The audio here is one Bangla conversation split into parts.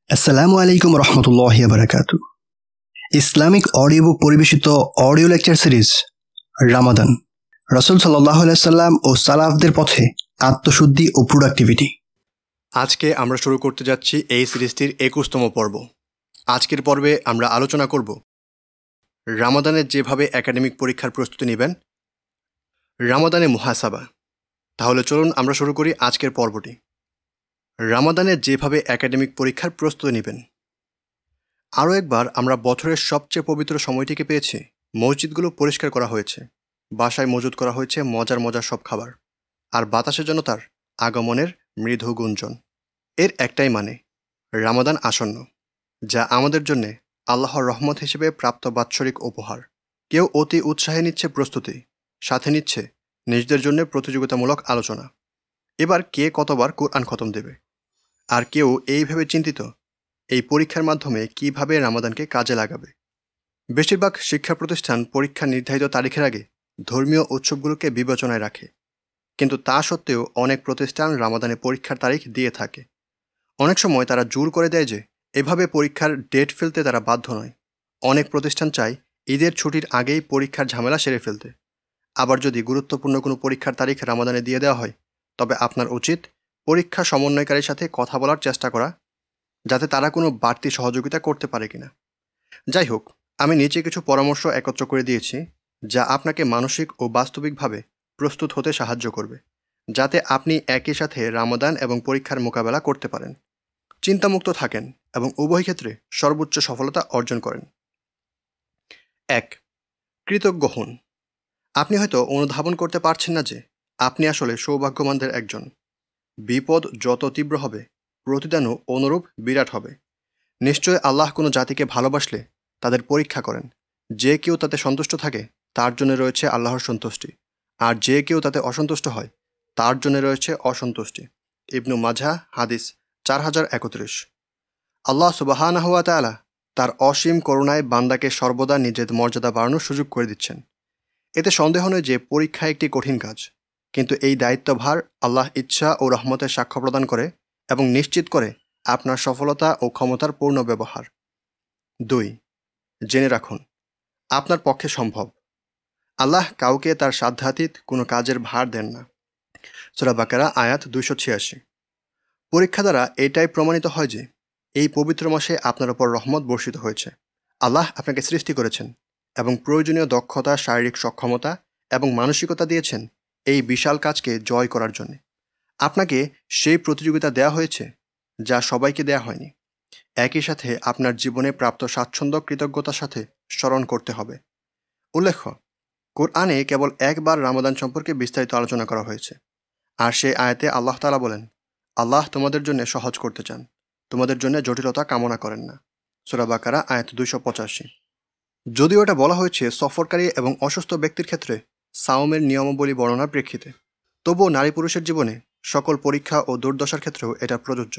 আসসালামু আলাইকুম রহমতুল্লাহি ওয়া বারাকাতুহু। ইসলামিক অডিও বুক পরিবেশিত অডিও লেকচার সিরিজ রামাদান, রাসূল সাল্লাল্লাহু আলাইহি সাল্লাম ও সালাফদের পথে আত্মশুদ্ধি ও প্রোডাক্টিভিটি। আজকে আমরা শুরু করতে যাচ্ছি এই সিরিজটির ২১তম পর্ব। আজকের পর্বে আমরা আলোচনা করব রামাদানের যেভাবে একাডেমিক পরীক্ষার প্রস্তুতি নেবেন, রামাদানে মুহাসাবা। তাহলে চলুন আমরা শুরু করি আজকের পর্বটি। রামাদানের যেভাবে একাডেমিক পরীক্ষার প্রস্তুতি নেবেন। আরও একবার আমরা বছরের সবচেয়ে পবিত্র সময়টিকে পেয়েছি। মসজিদগুলো পরিষ্কার করা হয়েছে, বাসায় মজুদ করা হয়েছে মজার মজার সব খাবার, আর বাতাসের জন্য তার আগমনের মৃদু গুঞ্জন। এর একটাই মানে, রামাদান আসন্ন, যা আমাদের জন্যে আল্লাহর রহমত হিসেবে প্রাপ্ত বাৎসরিক উপহার। কেউ অতি উৎসাহে নিচ্ছে প্রস্তুতি, সাথে নিচ্ছে নিজেদের জন্য প্রতিযোগিতামূলক আলোচনা। এবার কে কতবার কোরআন খতম দেবে, আর কেউ এইভাবে চিন্তিত এই পরীক্ষার মাধ্যমে কিভাবে রামাদানকে কাজে লাগাবে। বেশিরভাগ শিক্ষা প্রতিষ্ঠান পরীক্ষা নির্ধারিত তারিখের আগে ধর্মীয় উৎসবগুলোকে বিবেচনায় রাখে, কিন্তু তা সত্ত্বেও অনেক প্রতিষ্ঠান রামাদানে পরীক্ষার তারিখ দিয়ে থাকে। অনেক সময় তারা জোর করে দেয় যে এভাবে পরীক্ষার ডেট ফেলতে তারা বাধ্য নয়। অনেক প্রতিষ্ঠান চায় ঈদের ছুটির আগেই পরীক্ষার ঝামেলা সেরে ফেলতে। আবার যদি গুরুত্বপূর্ণ কোনো পরীক্ষার তারিখ রামাদানে দিয়ে দেওয়া হয়, তবে আপনার উচিত পরীক্ষা সমন্বয়কারীর সাথে কথা বলার চেষ্টা করা, যাতে তারা কোনো বাড়তি সহযোগিতা করতে পারে কিনা। যাই হোক, আমি নিচে কিছু পরামর্শ একত্র করে দিয়েছি, যা আপনাকে মানসিক ও বাস্তবিকভাবে প্রস্তুত হতে সাহায্য করবে, যাতে আপনি একই সাথে রামাদান এবং পরীক্ষার মোকাবেলা করতে পারেন, চিন্তামুক্ত থাকেন এবং উভয় ক্ষেত্রে সর্বোচ্চ সফলতা অর্জন করেন। ১. কৃতজ্ঞ হন। আপনি হয়তো অনুধাবন করতে পারছেন না যে আপনি আসলে সৌভাগ্যবানদের একজন। বিপদ যত তীব্র হবে, প্রতিদানও অনুরূপ বিরাট হবে। নিশ্চয় আল্লাহ কোনো জাতিকে ভালোবাসলে তাদের পরীক্ষা করেন। যে কেউ তাতে সন্তুষ্ট থাকে, তার জন্য রয়েছে আল্লাহর সন্তুষ্টি, আর যে কেউ তাতে অসন্তুষ্ট হয়, তার জন্য রয়েছে অসন্তুষ্টি। ইবনু মাজাহ, হাদিস 4031। আল্লাহ সুবহানাহু ওয়া তাআলা তার অসীম করুণায় বান্দাকে সর্বদা নিজের মর্যাদা বাড়ানোর সুযোগ করে দিচ্ছেন। এতে সন্দেহ নয় যে পরীক্ষা একটি কঠিন কাজ, কিন্তু এই দায়িত্বভার আল্লাহ ইচ্ছা ও রহমতের সাক্ষ্য প্রদান করে এবং নিশ্চিত করে আপনার সফলতা ও ক্ষমতার পূর্ণ ব্যবহার। ২. জেনে রাখুন, আপনার পক্ষে সম্ভব। আল্লাহ কাউকে তার সাধ্যাতীত কোনো কাজের ভার দেন না। সূরা বাকারা আয়াত ২৮৬। পরীক্ষা দ্বারা এটাই প্রমাণিত হয় যে এই পবিত্র মাসে আপনার ওপর রহমত বর্ষিত হয়েছে। আল্লাহ আপনাকে সৃষ্টি করেছেন এবং প্রয়োজনীয় দক্ষতা, শারীরিক সক্ষমতা এবং মানসিকতা দিয়েছেন এই বিশাল কাজকে জয় করার জন্য। আপনাকে সেই প্রতিযোগিতা দেয়া হয়েছে যা সবাইকে দেয়া হয়নি। একই সাথে আপনার জীবনে প্রাপ্ত স্বাচ্ছন্দ্য কৃতজ্ঞতার সাথে স্মরণ করতে হবে। উল্লেখ্য, কোরআনে কেবল একবার রামাদান সম্পর্কে বিস্তারিত আলোচনা করা হয়েছে, আর সেই আয়াতে আল্লাহ তাআলা বলেন, আল্লাহ তোমাদের জন্য সহজ করতে চান, তোমাদের জন্য জটিলতা কামনা করেন না। সূরা বাকারা আয়াত ২৮৫। যদিও এটা বলা হয়েছে সফরকারী এবং অসুস্থ ব্যক্তির ক্ষেত্রে সাওমের নিয়মাবলী বর্ণনার প্রেক্ষিতে, তবুও নারী পুরুষের জীবনে সকল পরীক্ষা ও দুর্দশার ক্ষেত্রেও এটা প্রযোজ্য।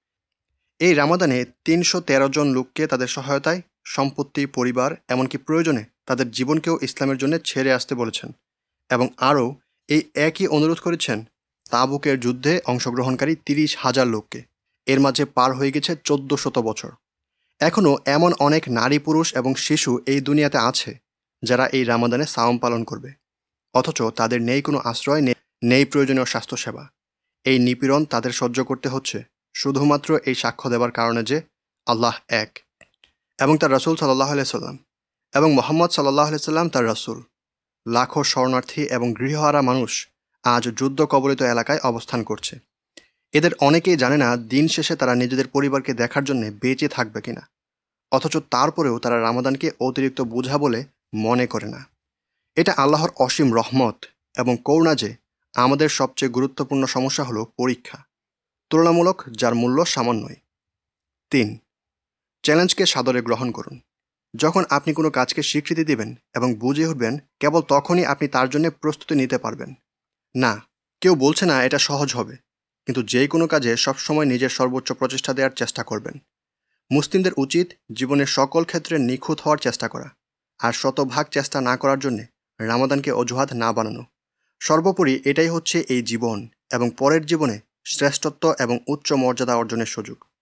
এই রামাদানে ৩১৩ জন লোককে তাদের সহায়তায় সম্পত্তি, পরিবার, এমনকি প্রয়োজনে তাদের জীবনকেও ইসলামের জন্য ছেড়ে আসতে বলেছেন, এবং আরও এই একই অনুরোধ করেছেন তাবুকের যুদ্ধে অংশগ্রহণকারী ৩০,০০০ লোককে। এর মাঝে পার হয়ে গেছে ১৪০০ বছর। এখনও এমন অনেক নারী, পুরুষ এবং শিশু এই দুনিয়াতে আছে যারা এই রামাদানে সাওম পালন করবে, অথচ তাদের নেই কোনো আশ্রয়, নেই প্রয়োজনীয় স্বাস্থ্যসেবা। এই নিপীড়ন তাদের সহ্য করতে হচ্ছে শুধুমাত্র এই সাক্ষ্য দেবার কারণে যে আল্লাহ এক এবং তার রাসূল সাল্লাল্লাহু আলাইহি সাল্লাম এবং মুহাম্মদ সাল্লাল্লাহু আলাইহি সাল্লাম তার রাসূল। লাখো শরণার্থী এবং গৃহহারা মানুষ আজ যুদ্ধ কবলিত এলাকায় অবস্থান করছে। এদের অনেকেই জানে না দিন শেষে তারা নিজেদের পরিবারকে দেখার জন্য বেঁচে থাকবে কিনা, অথচ তারপরেও তারা রামাদানকে অতিরিক্ত বোঝা বলে মনে করে না। এটা আল্লাহর অসীম রহমত এবং করুণা যে আমাদের সবচেয়ে গুরুত্বপূর্ণ সমস্যা হলো পরীক্ষা, তুলনামূলক যার মূল্য সামান্যই। ৩. চ্যালেঞ্জকে সাদরে গ্রহণ করুন। যখন আপনি কোনো কাজকে স্বীকৃতি দেবেন এবং বুঝে উঠবেন, কেবল তখনই আপনি তার জন্য প্রস্তুতি নিতে পারবেন। না, কেউ বলছে না এটা সহজ হবে, কিন্তু যে কোনো কাজে সবসময় নিজের সর্বোচ্চ প্রচেষ্টা দেওয়ার চেষ্টা করবেন। মুসলিমদের উচিত জীবনের সকল ক্ষেত্রে নিখুঁত হওয়ার চেষ্টা করা, আর শতভাগ চেষ্টা না করার জন্যে রামাদানকে অজুহাত না বানানো। সর্বোপরি এটাই হচ্ছে এই জীবন এবং পরের জীবনে শ্রেষ্ঠত্ব এবং উচ্চ মর্যাদা অর্জনের সুযোগ।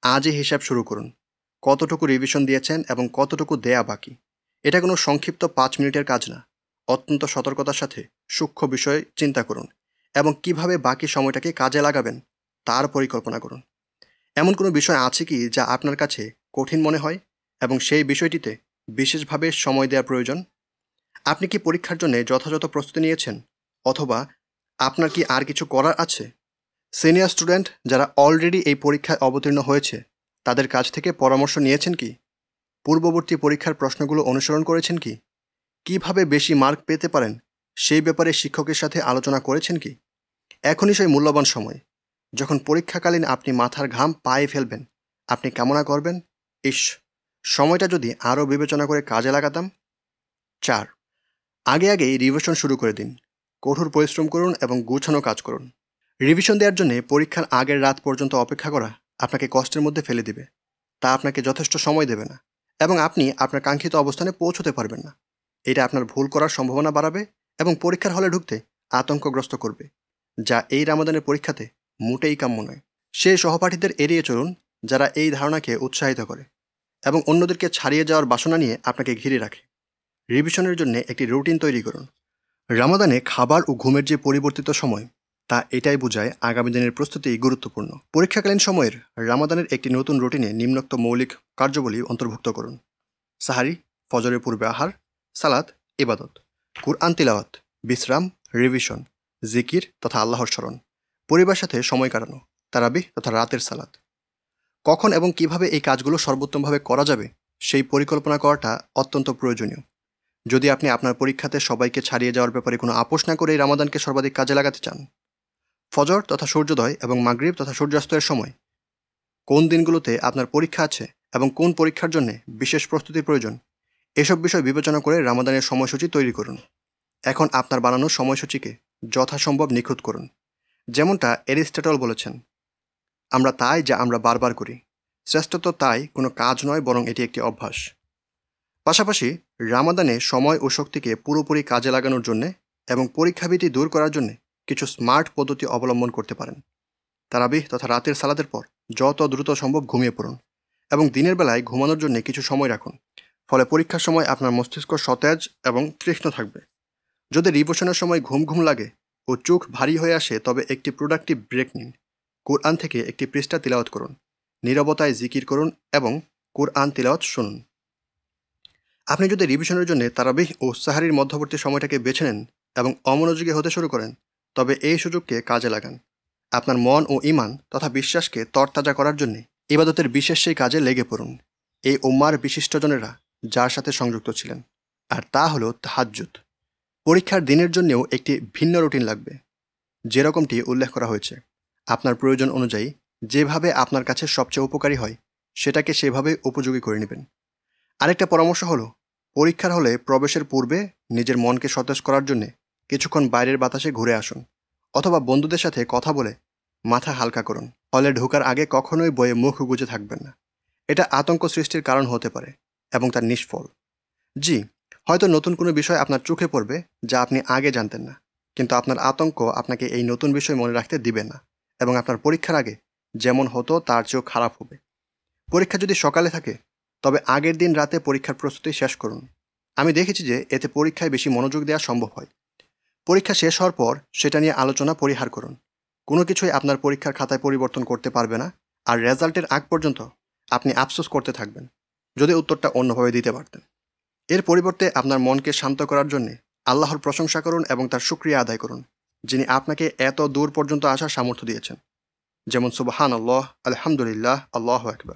আজই হিসাব শুরু করুন। কতটুকু রিভিশন দিয়েছেন এবং কতটুকু দেয়া বাকি। এটা কোনো সংক্ষিপ্ত 5 মিনিটের কাজ না। অত্যন্ত সতর্কতার সাথে সূক্ষ্ম বিষয় চিন্তা করুন এবং কিভাবে বাকি সময়টাকে কাজে লাগাবেন তার পরিকল্পনা করুন। এমন কোনো বিষয় আছে কি যা আপনার কাছে কঠিন মনে হয় এবং সেই বিষয়টিতে বিশেষভাবে সময় দেওয়া প্রয়োজন? আপনি কি পরীক্ষার জন্য যথাযথ প্রস্তুতি নিয়েছেন, অথবা আপনার কি আর কিছু করার আছে? সিনিয়র স্টুডেন্ট যারা অলরেডি এই পরীক্ষায় অবতীর্ণ হয়েছে তাদের কাছ থেকে পরামর্শ নিয়েছেন কি? পূর্ববর্তী পরীক্ষার প্রশ্নগুলো অনুসরণ করেছেন কি? কিভাবে বেশি মার্ক পেতে পারেন সেই ব্যাপারে শিক্ষকের সাথে আলোচনা করেছেন কি? এখনই সেই মূল্যবান সময়, যখন পরীক্ষাকালীন আপনি মাথার ঘাম পায়ে ফেলবেন। আপনি কামনা করবেন, ইস, সময়টা যদি আরও বিবেচনা করে কাজে লাগাতাম। 4. আগেই রিভিশন শুরু করে দিন। কঠোর পরিশ্রম করুন এবং গুছানো কাজ করুন। রিভিশন দেওয়ার জন্য পরীক্ষার আগের রাত পর্যন্ত অপেক্ষা করা আপনাকে কষ্টের মধ্যে ফেলে দিবে। তা আপনাকে যথেষ্ট সময় দেবে না এবং আপনি আপনার কাঙ্ক্ষিত অবস্থানে পৌঁছতে পারবেন না। এটা আপনার ভুল করার সম্ভাবনা বাড়াবে এবং পরীক্ষার হলে ঢুকতে আতঙ্কগ্রস্ত করবে, যা এই রামাদানের পরীক্ষাতে মোটেই কাম্য নয়। সেই সহপাঠীদের এড়িয়ে চলুন যারা এই ধারণাকে উৎসাহিত করে এবং অন্যদেরকে ছাড়িয়ে যাওয়ার বাসনা নিয়ে আপনাকে ঘিরে রাখে। রিভিশনের জন্য একটি রুটিন তৈরি করুন। রামাদানে খাবার ও ঘুমের যে পরিবর্তিত সময়, তা এটাই বোঝায় আগামী দিনের প্রস্তুতি গুরুত্বপূর্ণ। পরীক্ষাকালীন সময়ের রামাদানের একটি নতুন রুটিনে নিম্নোক্ত মৌলিক কার্যাবলী অন্তর্ভুক্ত করুন: সাহারি, ফজরের পূর্বে আহার, সালাত, ইবাদত, কুরআন তিলাওয়াত, বিশ্রাম, রিভিশন, জিকির তথা আল্লাহর স্মরণ, পরিবারের সাথে সময় কাটানো, তারাবিহ তথা রাতের সালাত। কখন এবং কিভাবে এই কাজগুলো সর্বোত্তমভাবে করা যাবে সেই পরিকল্পনা করাটা অত্যন্ত প্রয়োজনীয়। যদি আপনি আপনার পরীক্ষাতে সবাইকে ছাড়িয়ে যাওয়ার ব্যাপারে কোনো আপোষ না করে এই রামাদানকে সর্বাধিক কাজে লাগাতে চান। ফজর তথা সূর্যোদয় এবং মাগরিব তথা সূর্যাস্তের সময় কোন দিনগুলোতে আপনার পরীক্ষা আছে এবং কোন পরীক্ষার জন্য বিশেষ প্রস্তুতির প্রয়োজন, এসব বিষয় বিবেচনা করে রামাদানের সময়সূচি তৈরি করুন। এখন আপনার বানানো সময়সূচিকে যথাসম্ভব নিখুঁত করুন। যেমনটা এরিস্টটল বলেছেন, আমরা তাই যা আমরা বারবার করি। শ্রেষ্ঠত্ব তাই কোনো কাজ নয়, বরং এটি একটি অভ্যাস। পাশাপাশি রামাদানে সময় ও শক্তিকে পুরোপুরি কাজে লাগানোর জন্যে এবং পরীক্ষাভীতি দূর করার জন্য কিছু স্মার্ট পদ্ধতি অবলম্বন করতে পারেন। তারাবিহ তথা রাতের সালাতের পর যত দ্রুত সম্ভব ঘুমিয়ে পড়ুন এবং দিনের বেলায় ঘুমানোর জন্য কিছু সময় রাখুন। ফলে পরীক্ষার সময় আপনার মস্তিষ্ক সতেজ এবং তৃষ্ণ থাকবে। যদি রিভিশনের সময় ঘুম ঘুম লাগে ও চোখ ভারী হয়ে আসে, তবে একটি প্রোডাক্টিভ ব্রেক নিন। কোরআন থেকে একটি পৃষ্ঠা তিলাওয়াত করুন, নীরবতায় জিকির করুন এবং কোরআন তিলাওয়াত শুনুন। আপনি যদি রিভিশনের জন্য তারাবিহ ও সাহারির মধ্যবর্তী সময়টাকে বেছে নেন এবং অমনোযোগী হতে শুরু করেন, তবে এই সুযোগকে কাজে লাগান। আপনার মন ও ঈমান তথা বিশ্বাসকে তরতাজা করার জন্য ইবাদতের বিশেষ সেই কাজে লেগে পড়ুন। এই উম্মার বিশিষ্টজনেরা যার সাথে সংযুক্ত ছিলেন, আর তা হলো তাহাজ্জুদ। পরীক্ষার দিনের জন্যেও একটি ভিন্ন রুটিন লাগবে, যেরকমটি উল্লেখ করা হয়েছে। আপনার প্রয়োজন অনুযায়ী যেভাবে আপনার কাছে সবচেয়ে উপকারী হয় সেটাকে সেভাবে উপযোগী করে নেবেন। আরেকটা পরামর্শ হলো, পরীক্ষার হলে প্রবেশের পূর্বে নিজের মনকে সতেজ করার জন্য কিছুক্ষণ বাইরের বাতাসে ঘুরে আসুন, অথবা বন্ধুদের সাথে কথা বলে মাথা হালকা করুন। হলে ঢোকার আগে কখনোই বইয়ে মুখ গুজে থাকবেন না। এটা আতঙ্ক সৃষ্টির কারণ হতে পারে এবং তার নিষ্ফল। জি, হয়তো নতুন কোনো বিষয় আপনার চোখে পড়বে যা আপনি আগে জানতেন না, কিন্তু আপনার আতঙ্ক আপনাকে এই নতুন বিষয় মনে রাখতে দিবে না এবং আপনার পরীক্ষার আগে যেমন হতো তার চেয়েও খারাপ হবে। পরীক্ষা যদি সকালে থাকে, তবে আগের দিন রাতে পরীক্ষার প্রস্তুতি শেষ করুন। আমি দেখেছি যে এতে পরীক্ষায় বেশি মনোযোগ দেওয়া সম্ভব হয়। পরীক্ষা শেষ হওয়ার পর সেটা নিয়ে আলোচনা পরিহার করুন। কোনো কিছুই আপনার পরীক্ষার খাতায় পরিবর্তন করতে পারবে না, আর রেজাল্টের আগ পর্যন্ত আপনি আফসোস করতে থাকবেন যদি উত্তরটা অন্যভাবে দিতে পারতেন। এর পরিবর্তে আপনার মনকে শান্ত করার জন্য আল্লাহর প্রশংসা করুন এবং তার শুকরিয়া আদায় করুন, যিনি আপনাকে এত দূর পর্যন্ত আসার সামর্থ্য দিয়েছেন। যেমন সুবহানাল্লাহ, আলহামদুলিল্লাহ, আল্লাহু আকবার।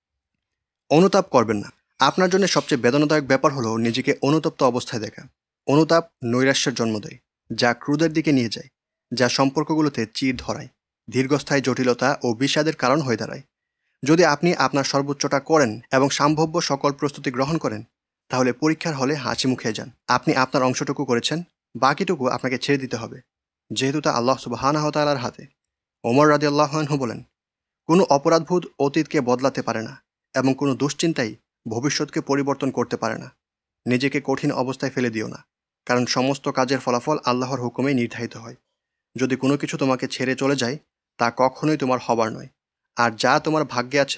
অনুতাপ করবেন না। আপনার জন্য সবচেয়ে বেদনাদায়ক ব্যাপার হলো নিজেকে অনুতপ্ত অবস্থায় দেখা। অনুতাপ নৈরাশ্যের জন্ম দেয়, যা ক্রোধের দিকে নিয়ে যায়, যা সম্পর্কগুলোতে চির ধরায়, দীর্ঘস্থায়ী জটিলতা ও বিষাদের কারণ হয়ে দাঁড়ায়। যদি আপনি আপনার সর্বোচ্চটা করেন এবং সম্ভাব্য সকল প্রস্তুতি গ্রহণ করেন, তাহলে পরীক্ষার হলে হাসি মুখে যান। আপনি আপনার অংশটুকু করেছেন, বাকিটুকু আপনাকে ছেড়ে দিতে হবে, যেহেতু তা আল্লাহ সুবহানাহু ওয়া তাআলার হাতে। ওমর রাদিয়াল্লাহু আনহু বলেন, কোনো অপরাধবোধ অতীতকে বদলাতে পারে না এবং কোনো দুশ্চিন্তাই ভবিষ্যৎকে পরিবর্তন করতে পারে না। নিজেকে কঠিন অবস্থায় ফেলে দিও না, কারণ সমস্ত কাজের ফলাফল আল্লাহর হুকুমেই নির্ধারিত হয়। যদি কোনো কিছু তোমাকে ছেড়ে চলে যায়, তা কখনোই তোমার হবার নয়, আর যা তোমার ভাগ্যে আছে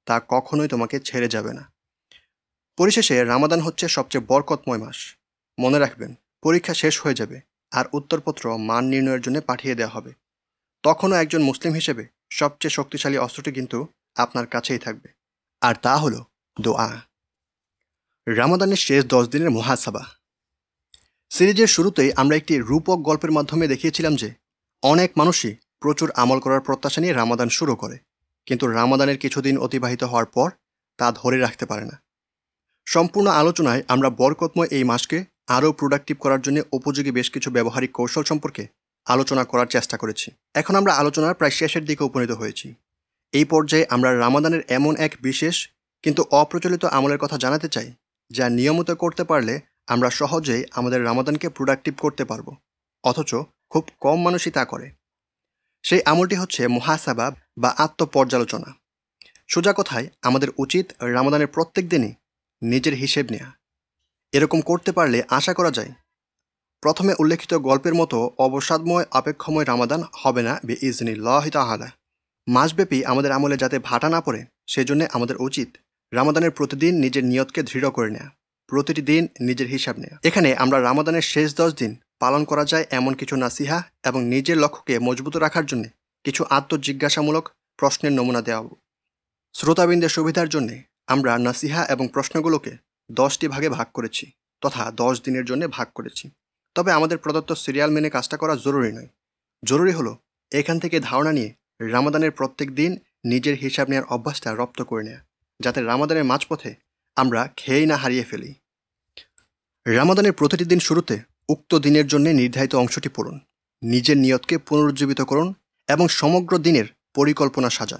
তা কখনোই তোমাকে ছেড়ে যাবে না। পরিশেষে রামাদান হচ্ছে সবচেয়ে বরকতময় মাস। মনে রাখবেন, পরীক্ষা শেষ হয়ে যাবে আর উত্তরপত্র মান নির্ণয়ের জন্য পাঠিয়ে দেওয়া হবে। তখনও একজন মুসলিম হিসেবে সবচেয়ে শক্তিশালী অস্ত্রটি কিন্তু আপনার কাছেই থাকবে, আর তা হলো দোয়া। রামাদানের শেষ 10 দিনের মুহাসাবা। সিরিজের শুরুতেই আমরা একটি রূপক গল্পের মাধ্যমে দেখিয়েছিলাম যে অনেক মানুষই প্রচুর আমল করার প্রত্যাশা নিয়ে রামাদান শুরু করে, কিন্তু রামাদানের কিছুদিন অতিবাহিত হওয়ার পর তা ধরে রাখতে পারে না। সম্পূর্ণ আলোচনায় আমরা বরকতময় এই মাসকে আরও প্রোডাক্টিভ করার জন্য উপযোগী বেশ কিছু ব্যবহারিক কৌশল সম্পর্কে আলোচনা করার চেষ্টা করেছি। এখন আমরা আলোচনার প্রায় শেষের দিকে উপনীত হয়েছি। এই পর্যায়ে আমরা রামাদানের এমন এক বিশেষ কিন্তু অপ্রচলিত আমলের কথা জানাতে চাই, যা নিয়মিত করতে পারলে আমরা সহজেই আমাদের রামাদানকে প্রোডাক্টিভ করতে পারব, অথচ খুব কম মানুষই তা করে। সেই আমলটি হচ্ছে মুহাসাবা বা আত্মপর্যালোচনা। সোজা কথায় আমাদের উচিত রামাদানের প্রত্যেক দিনই নিজের হিসেব নেওয়া। এরকম করতে পারলে আশা করা যায় প্রথমে উল্লেখিত গল্পের মতো অবসাদময় আপেক্ষময় রামাদান হবে না বিইজনিল্লাহি তাআলা। মাসব্যাপী আমাদের আমলে যাতে ভাটা না পড়ে, সেজন্য আমাদের উচিত রামাদানের প্রতিদিন নিজের নিয়তকে দৃঢ় করে নেওয়া, প্রতিটি দিন নিজের হিসাব নেওয়া। এখানে আমরা রামাদানের শেষ 10 দিন পালন করা যায় এমন কিছু নাসিহা এবং নিজের লক্ষ্যকে মজবুত রাখার জন্য কিছু আত্মজিজ্ঞাসামূলক প্রশ্নের নমুনা দেওয়া। শ্রোতাবৃন্দের সুবিধার জন্য আমরা নাসিহা এবং প্রশ্নগুলোকে 10টি ভাগে ভাগ করেছি, তথা 10 দিনের জন্য ভাগ করেছি। তবে আমাদের প্রদত্ত সিরিয়াল মেনে কাজটা করা জরুরি নয়। জরুরি হলো এখান থেকে ধারণা নিয়ে রামাদানের প্রত্যেক দিন নিজের হিসাব নেওয়ার অভ্যাসটা রপ্ত করে নেওয়া, যাতে রামাদানের মাঝপথে আমরা খেয়েই না হারিয়ে ফেলি। রামাদানের প্রতিটি দিন শুরুতে উক্ত দিনের জন্য নির্ধারিত অংশটি পড়ুন, নিজের নিয়তকে পুনরুজ্জীবিত করুন এবং সমগ্র দিনের পরিকল্পনা সাজান।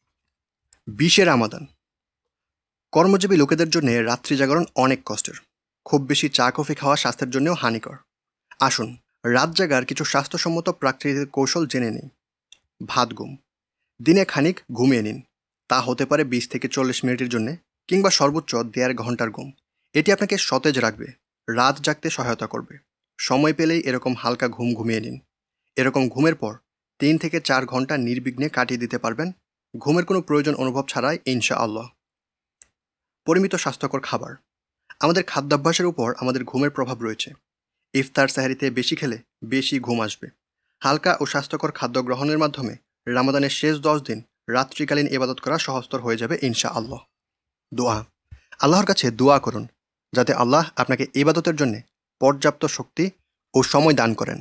20 রামাদান। কর্মজীবী লোকেদের জন্য রাত্রি জাগরণ অনেক কষ্টের। খুব বেশি চা কফি খাওয়া স্বাস্থ্যের জন্যও হানিকর। আসুন রাত জাগার কিছু স্বাস্থ্যসম্মত প্রাকৃতিক কৌশল জেনে নিই। ভাত ঘুম। দিনে খানিক ঘুমিয়ে নিন। তা হতে পারে 20 থেকে 40 মিনিটের জন্য, কিংবা সর্বোচ্চ 1.5 ঘন্টার ঘুম। এটি আপনাকে সতেজ রাখবে, রাত জাগতে সহায়তা করবে। সময় পেলেই এরকম হালকা ঘুম ঘুমিয়ে নিন। এরকম ঘুমের পর 3 থেকে 4 ঘন্টা নির্বিঘ্নে কাটিয়ে দিতে পারবেন, ঘুমের কোনো প্রয়োজন অনুভব ছাড়াই ইনশাআল্লাহ। পরিমিত স্বাস্থ্যকর খাবার। আমাদের খাদ্যাভ্যাসের উপর আমাদের ঘুমের প্রভাব রয়েছে। ইফতার সাহারিতে বেশি খেলে বেশি ঘুম আসবে। হালকা ও স্বাস্থ্যকর খাদ্য গ্রহণের মাধ্যমে রামাদানের শেষ 10 দিন রাত্রিকালীন ইবাদত করা সহজতর হয়ে যাবে ইনশাআল্লাহ। দোয়া। আল্লাহর কাছে দোয়া করুন যাতে আল্লাহ আপনাকে ইবাদতের জন্য পর্যাপ্ত শক্তি ও সময় দান করেন।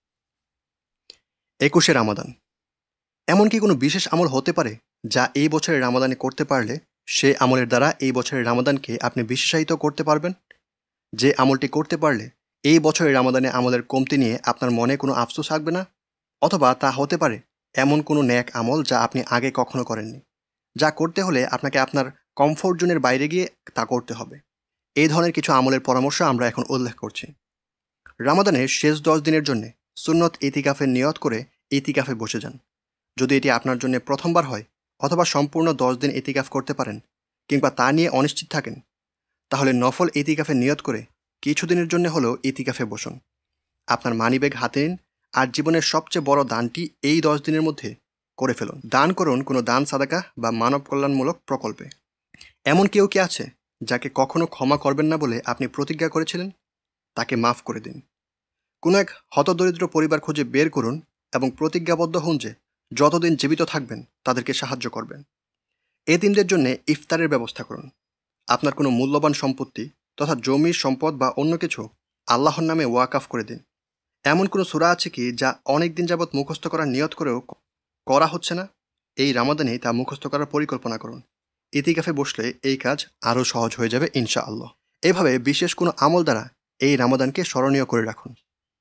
21 রামাদান। এমন কি কোনো বিশেষ আমল হতে পারে যা এই বছরের রামাদানে করতে পারলে সে আমলের দ্বারা এই বছরের রামাদানকে আপনি বিশেষায়িত করতে পারবেন? যে আমলটি করতে পারলে এই বছরের রামাদানে আমলের কমতি নিয়ে আপনার মনে কোনো আফসোস থাকবে না, অথবা তা হতে পারে এমন কোনো ন্যাক আমল যা আপনি আগে কখনো করেননি, যা করতে হলে আপনাকে আপনার কমফোর্ট জোনের বাইরে গিয়ে তা করতে হবে। এই ধরনের কিছু আমলের পরামর্শ আমরা এখন উল্লেখ করছি। রামাদানের শেষ 10 দিনের জন্য সুন্নত ইতিকাফের নিয়ত করে ইতিকাফে বসে যান। যদি এটি আপনার জন্য প্রথমবার হয়, অথবা সম্পূর্ণ 10 দিন ইতিকাফ করতে পারেন, কিংবা তা নিয়ে অনিশ্চিত থাকেন, তাহলে নফল ইতিকাফে নিয়ত করে কিছুদিনের জন্য হলেও ইতিকাফে বসুন। আপনার মানিব্যাগ হাতে নিন আর জীবনের সবচেয়ে বড় দানটি এই 10 দিনের মধ্যে করে ফেলুন। দান করুন কোনো দান সাদাকা বা মানব কল্যাণমূলক প্রকল্পে। এমন কেউ কি আছে যাকে কখনো ক্ষমা করবেন না বলে আপনি প্রতিজ্ঞা করেছিলেন? তাকে মাফ করে দিন। কোনো এক হতদরিদ্র পরিবার খুঁজে বের করুন এবং প্রতিজ্ঞাবদ্ধ হন যে যতদিন জীবিত থাকবেন তাদেরকে সাহায্য করবেন। এতিমদের জন্য ইফতারের ব্যবস্থা করুন। আপনার কোনো মূল্যবান সম্পত্তি তথা জমি সম্পদ বা অন্য কিছু আল্লাহর নামে ওয়াকাফ করে দিন। এমন কোনো সূরা আছে কি যা অনেক দিন যাবৎ মুখস্থ করার নিয়ত করেও করা হচ্ছে না? এই রামাদানে তা মুখস্থ করার পরিকল্পনা করুন। ইতিকাফে বসলে এই কাজ আরও সহজ হয়ে যাবে ইনশাআল্লাহ। এভাবে বিশেষ কোনো আমল দ্বারা এই রামাদানকে স্মরণীয় করে রাখুন।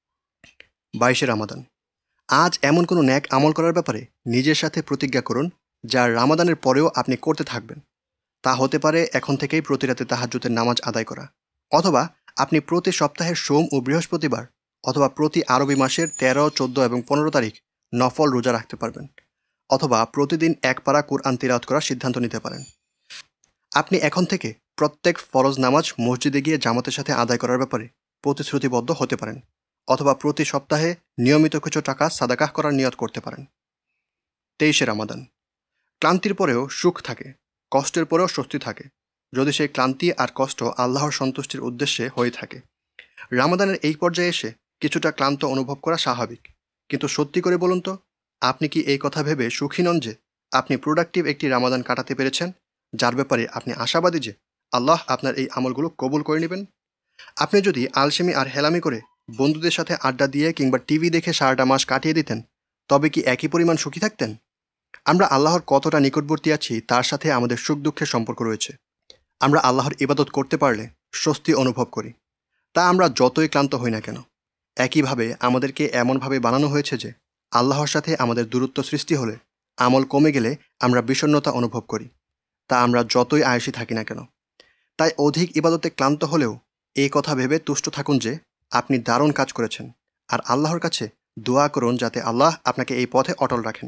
22 রামাদান। আজ এমন কোনো ন্যাক আমল করার ব্যাপারে নিজের সাথে প্রতিজ্ঞা করুন যা রামাদানের পরেও আপনি করতে থাকবেন। তা হতে পারে এখন থেকেই প্রতি রাতে তাহাজ্জুদের নামাজ আদায় করা, অথবা আপনি প্রতি সপ্তাহের সোম ও বৃহস্পতিবার অথবা প্রতি আরবি মাসের 13, 14 এবং 15 তারিখ নফল রোজা রাখতে পারবেন, অথবা প্রতিদিন এক পারা কুরআন তিলাওয়াত করার সিদ্ধান্ত নিতে পারেন। আপনি এখন থেকে প্রত্যেক ফরজ নামাজ মসজিদে গিয়ে জামাতের সাথে আদায় করার ব্যাপারে প্রতিশ্রুতিবদ্ধ হতে পারেন, অথবা প্রতি সপ্তাহে নিয়মিত কিছু টাকা সাদাকাহ করার নিয়ত করতে পারেন। 23 রামাদান। ক্লান্তির পরেও সুখ থাকে। কষ্টের পরেও স্বস্তি থাকে, যদি সেই ক্লান্তি আর কষ্ট আল্লাহর সন্তুষ্টির উদ্দেশ্যে হয়ে থাকে। রামাদানের এই পর্যায়ে এসে কিছুটা ক্লান্ত অনুভব করা স্বাভাবিক, কিন্তু সত্যি করে বলুন তো, আপনি কি এই কথা ভেবে সুখী নন যে আপনি প্রোডাক্টিভ একটি রামাদান কাটাতে পেরেছেন, যার ব্যাপারে আপনি আশাবাদী যে আল্লাহ আপনার এই আমলগুলো কবুল করে নেবেন? আপনি যদি আলসেমি আর হেলামি করে বন্ধুদের সাথে আড্ডা দিয়ে কিংবা টিভি দেখে সারাটা মাস কাটিয়ে দিতেন, তবে কি একই পরিমাণ সুখী থাকতেন? আমরা আল্লাহর কতটা নিকটবর্তী আছি তার সাথে আমাদের সুখ দুঃখের সম্পর্ক রয়েছে। আমরা আল্লাহর ইবাদত করতে পারলে স্বস্তি অনুভব করি, তা আমরা যতই ক্লান্ত হই না কেন। একইভাবে আমাদেরকে এমনভাবে বানানো হয়েছে যে আল্লাহর সাথে আমাদের দূরত্ব সৃষ্টি হলে, আমল কমে গেলে আমরা বিষণ্ণতা অনুভব করি, তা আমরা যতই আয়েসি থাকি না কেন। তাই অধিক ইবাদতে ক্লান্ত হলেও এই কথা ভেবে তুষ্ট থাকুন যে আপনি দারুণ কাজ করেছেন, আর আল্লাহর কাছে দোয়া করুন যাতে আল্লাহ আপনাকে এই পথে অটল রাখেন।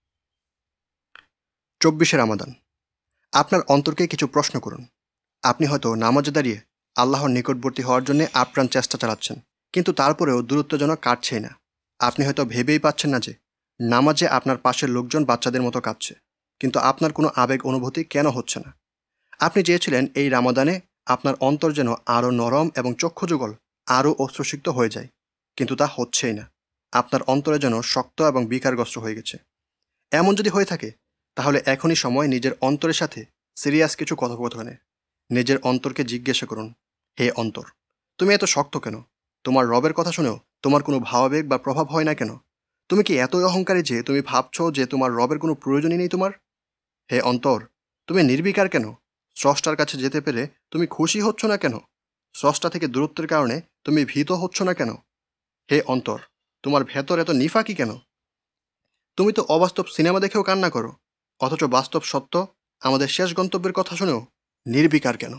24শে রামাদান। আপনার অন্তরকে কিছু প্রশ্ন করুন। আপনি হয়তো নামাজে দাঁড়িয়ে আল্লাহর নিকটবর্তী হওয়ার জন্য আপ্রাণ চেষ্টা চালাচ্ছেন, কিন্তু তারপরেও দূরত্ব যেন কাটছেই না। আপনি হয়তো ভেবেই পাচ্ছেন না যে নামাজে আপনার পাশের লোকজন বাচ্চাদের মতো কাঁদছে, কিন্তু আপনার কোনো আবেগ অনুভূতি কেন হচ্ছে না? আপনি চেয়েছিলেন এই রামাদানে আপনার অন্তর যেন আরও নরম এবং চক্ষুযুগল আরও অশ্রুসিক্ত হয়ে যায়, কিন্তু তা হচ্ছেই না। আপনার অন্তরে যেন শক্ত এবং বিকারগ্রস্ত হয়ে গেছে। এমন যদি হয়ে থাকে, তাহলে এখনই সময় নিজের অন্তরের সাথে সিরিয়াস কিছু কথোপকথনে নিজের অন্তরকে জিজ্ঞাসা করুন, হে অন্তর, তুমি এত শক্ত কেন? তোমার রবের কথা শুনেও তোমার কোনো ভাবাবেগ বা প্রভাব হয় না কেন? তুমি কি এতই অহংকারী যে তুমি ভাবছো যে তোমার রবের কোনো প্রয়োজনই নেই তোমার? হে অন্তর, তুমি নির্বিকার কেন? স্রষ্টার কাছে যেতে পেরে তুমি খুশি হচ্ছ না কেন? স্রষ্টা থেকে দূরত্বের কারণে তুমি ভীত হচ্ছ না কেন? হে অন্তর, তোমার ভেতর এত নিফাকি কেন? তুমি তো অবাস্তব সিনেমা দেখেও কান্না করো, অথচ বাস্তব সত্য আমাদের শেষ গন্তব্যের কথা শুনেও নির্বিকার কেন?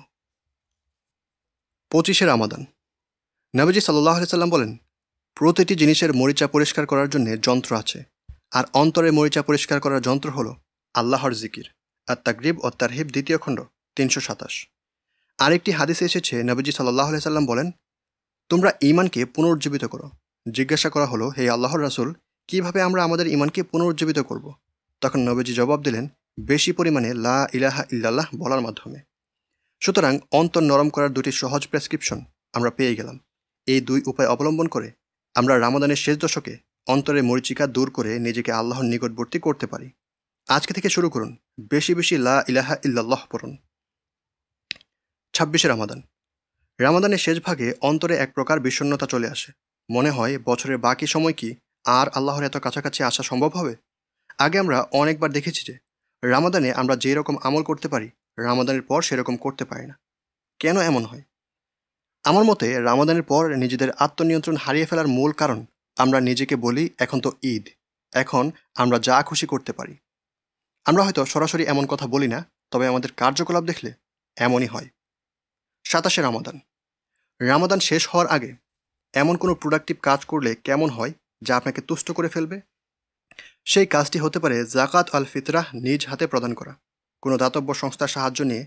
25শে রামাদান। নবীজি সাল্লাল্লাহু আলাইহি সাল্লাম বলেন, প্রতিটি জিনিসের মরিচা পরিষ্কার করার জন্য যন্ত্র আছে, আর অন্তরে মরিচা পরিষ্কার করার যন্ত্র হলো আল্লাহর জিকির। আর তাকরিব ও তারহিব 2য় খণ্ড 327। আরেকটি হাদিসে এসেছে, নবীজি সাল্লাল্লাহু আলাইহি সাল্লাম বলেন, তোমরা ঈমানকে পুনরুজ্জীবিত করো। জিজ্ঞাসা করা হলো, হে আল্লাহর রাসূল, কিভাবে আমরা আমাদের ঈমানকে পুনরুজ্জীবিত করব? তখন নবীজি জবাব দিলেন, বেশি পরিমাণে লা ইলাহা ইল্লাল্লাহ বলার মাধ্যমে। সুতরাং অন্তর নরম করার 2টি সহজ প্রেসক্রিপশন আমরা পেয়ে গেলাম। এই 2 উপায় অবলম্বন করে আমরা রামাদানের শেষ দশকে অন্তরের মরিচিকা দূর করে নিজেকে আল্লাহর নিকটবর্তী করতে পারি। আজকে থেকে শুরু করুন, বেশি বেশি লা ইলাহা ইল্লাল্লাহ পড়ুন। 26শে রামাদান। রামাদানের শেষ ভাগে অন্তরে এক প্রকার বিষণ্ণতা চলে আসে। মনে হয় বছরের বাকি সময় কি আর আল্লাহর এত কাছাকাছি আসা সম্ভব হবে? আগে আমরা অনেকবার দেখেছি যে রামাদানে আমরা যে রকম আমল করতে পারি, রামাদানের পর সেরকম করতে পারি না। কেন এমন হয়? আমার মতে রামাদানের পর নিজেদের আত্মনিয়ন্ত্রণ হারিয়ে ফেলার মূল কারণ, আমরা নিজেকে বলি এখন তো ঈদ, এখন আমরা যা খুশি করতে পারি। আমরা হয়তো সরাসরি এমন কথা বলি না, তবে আমাদের কার্যকলাপ দেখলে এমনই হয়। 27শে রামাদান। রামাদান শেষ হওয়ার আগে এমন কোনো প্রোডাক্টিভ কাজ করলে কেমন হয় যা আপনাকে তুষ্ট করে ফেলবে? সেই কাজটি হতে পারে জাকাত আল ফিতরাহ নিজ হাতে প্রদান করা। কোনো দাতব্য সংস্থার সাহায্য নিয়ে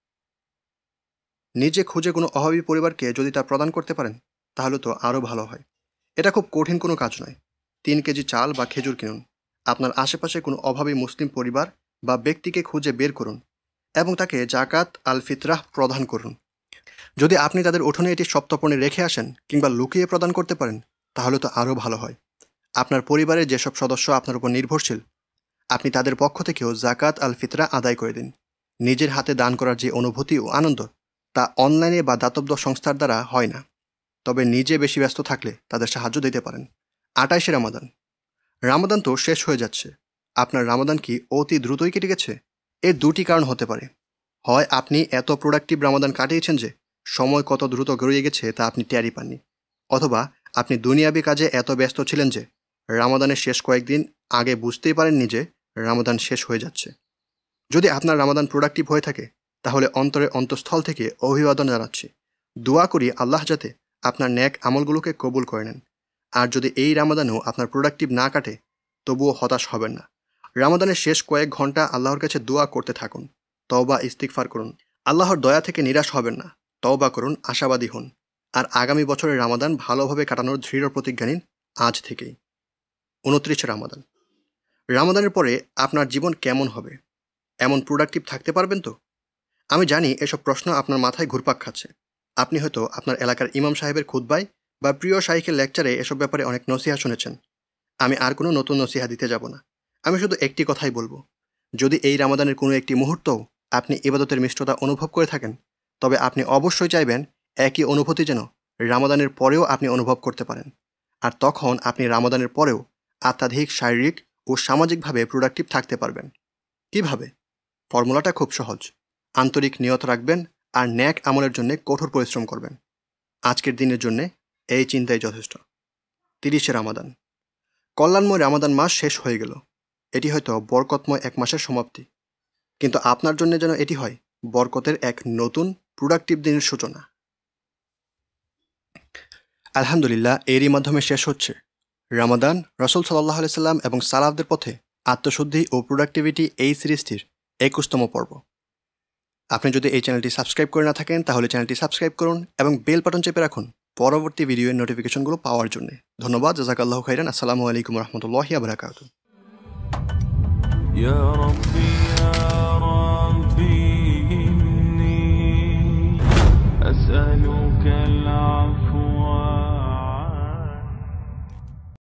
নিজে খুঁজে কোনো অভাবী পরিবারকে যদি তা প্রদান করতে পারেন, তাহলে তো আরও ভালো হয়। এটা খুব কঠিন কোনো কাজ নয়। 3 কেজি চাল বা খেজুর কিনুন, আপনার আশেপাশে কোনো অভাবী মুসলিম পরিবার বা ব্যক্তিকে খুঁজে বের করুন এবং তাকে জাকাত আল ফিতরাহ প্রদান করুন। যদি আপনি তাদের উঠোনে এটি সপ্তাহপণে রেখে আসেন কিংবা লুকিয়ে প্রদান করতে পারেন, তাহলে তো আরও ভালো হয়। আপনার পরিবারের যেসব সদস্য আপনার উপর নির্ভরশীল, আপনি তাদের পক্ষ থেকেও জাকাত আল ফিতরা আদায় করে দিন। নিজের হাতে দান করার যে অনুভূতি ও আনন্দ, তা অনলাইনে বা দাতব্য সংস্থার দ্বারা হয় না। তবে নিজে বেশি ব্যস্ত থাকলে তাদের সাহায্য দিতে পারেন। 28শে রামাদান। রামাদান তো শেষ হয়ে যাচ্ছে। আপনার রামাদান কি অতি দ্রুতই কেটে গেছে? এর 2টি কারণ হতে পারে। হয় আপনি এত প্রোডাক্টিভ রামাদান কাটিয়েছেন যে সময় কত দ্রুত গড়িয়ে গেছে তা আপনি টেরই পাননি, অথবা আপনি দুনিয়াবী কাজে এত ব্যস্ত ছিলেন যে রামাদানের শেষ কয়েকদিন আগে বুঝতেই পারেননি যে রামাদান শেষ হয়ে যাচ্ছে। যদি আপনার রামাদান প্রোডাক্টিভ হয়ে থাকে, তাহলে অন্তরের অন্তঃস্থল থেকে অভিবাদন জানাচ্ছি। দোয়া করি আল্লাহ যাতে আপনার ন্যাক আমলগুলোকে কবুল করে নেন। আর যদি এই রামাদানেও আপনার প্রোডাক্টিভ না কাটে, তবুও হতাশ হবেন না। রামাদানের শেষ কয়েক ঘন্টা আল্লাহর কাছে দোয়া করতে থাকুন, তওবা ইস্তিগফার করুন। আল্লাহর দয়া থেকে নিরাশ হবেন না, তওবা করুন, আশাবাদী হন। আর আগামী বছরের রামাদান ভালোভাবে কাটানোর দৃঢ় প্রতিজ্ঞা নিন আজ থেকেই। 29শে রামাদান। রামাদানের পরে আপনার জীবন কেমন হবে? এমন প্রোডাক্টিভ থাকতে পারবেন তো? আমি জানি এসব প্রশ্ন আপনার মাথায় ঘুরপাক খাচ্ছে। আপনি হয়তো আপনার এলাকার ইমাম সাহেবের খুতবায় বা প্রিয় শাইখের লেকচারে এসব ব্যাপারে অনেক নসিহা শুনেছেন। আমি আর কোনো নতুন নসিহা দিতে যাব না। আমি শুধু একটি কথাই বলবো, যদি এই রামাদানের কোনো একটি মুহূর্তও আপনি ইবাদতের মিষ্টতা অনুভব করে থাকেন, তবে আপনি অবশ্যই চাইবেন একই অনুভূতি যেন রামাদানের পরেও আপনি অনুভব করতে পারেন। আর তখন আপনি রামাদানের পরেও অত্যাধিক শারীরিক ও সামাজিকভাবে প্রোডাক্টিভ থাকতে পারবেন। কিভাবে? ফর্মুলাটা খুব সহজ। আন্তরিক নিয়ত রাখবেন আর ন্যাক আমলের জন্য কঠোর পরিশ্রম করবেন। আজকের দিনের জন্য এই চিন্তাই যথেষ্ট। 30শে রামাদান। কল্যাণময় রামাদান মাস শেষ হয়ে গেল। এটি হয়তো বরকতময় এক মাসের সমাপ্তি, কিন্তু আপনার জন্য যেন এটি হয় বরকতের এক নতুন প্রোডাক্টিভ দিনের সূচনা। আলহামদুলিল্লাহ, এরই মাধ্যমে শেষ হচ্ছে রামাদান, রাসূল সাল্লাল্লাহু আলাইহি সাল্লাম এবং সালাফদের পথে আত্মশুদ্ধি ও প্রোডাক্টিভিটি এই সিরিজটির 21তম পর্ব। আপনি যদি এই চ্যানেলটি সাবস্ক্রাইব করে না থাকেন তাহলে চ্যানেলটি সাবস্ক্রাইব করুন এবং বেল বাটন চেপে রাখুন পরবর্তী ভিডিওর নোটিফিকেশনগুলো পাওয়ার জন্য। ধন্যবাদ। জাযাকাল্লাহু খাইরান। আসসালামু আলাইকুম ওয়া রাহমাতুল্লাহি ওয়া বারাকাতুহু। يا ربي إني أسألك العفو